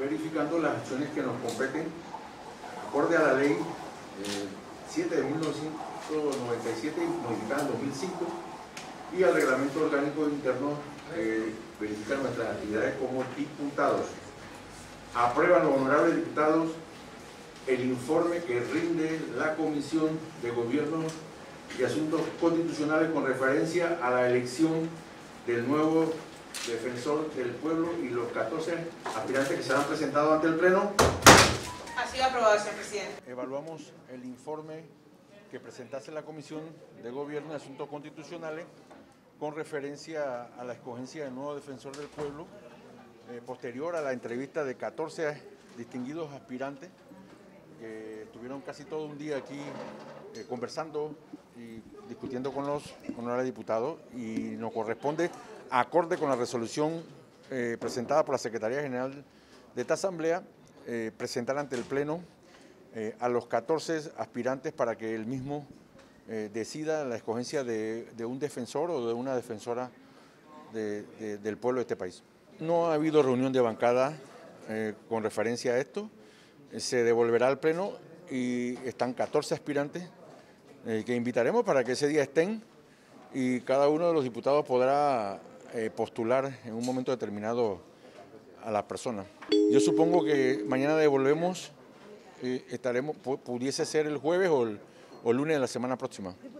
verificando las acciones que nos competen acorde a la ley 7 de 1997, modificada en 2005, y al reglamento orgánico interno verificar nuestras actividades como diputados. Aprueban los honorables diputados el informe que rinde la Comisión de Gobierno y Asuntos Constitucionales con referencia a la elección del nuevo defensor del pueblo y los 14 aspirantes que se han presentado ante el Pleno. Ha sido aprobado, señor presidente. Evaluamos el informe que presentase la Comisión de Gobierno y Asuntos Constitucionales con referencia a la escogencia del nuevo defensor del pueblo, posterior a la entrevista de 14 distinguidos aspirantes que estuvieron casi todo un día aquí conversando y discutiendo con los honorables diputados, y nos corresponde, acorde con la resolución presentada por la Secretaría General de esta Asamblea, presentar ante el Pleno a los 14 aspirantes para que él mismo decida la escogencia de un defensor o de una defensora del pueblo de este país. No ha habido reunión de bancada con referencia a esto. Se devolverá al Pleno y están 14 aspirantes que invitaremos para que ese día estén, y cada uno de los diputados podrá postular en un momento determinado a la persona. Yo supongo que mañana devolvemos, pudiese ser el jueves o el lunes de la semana próxima.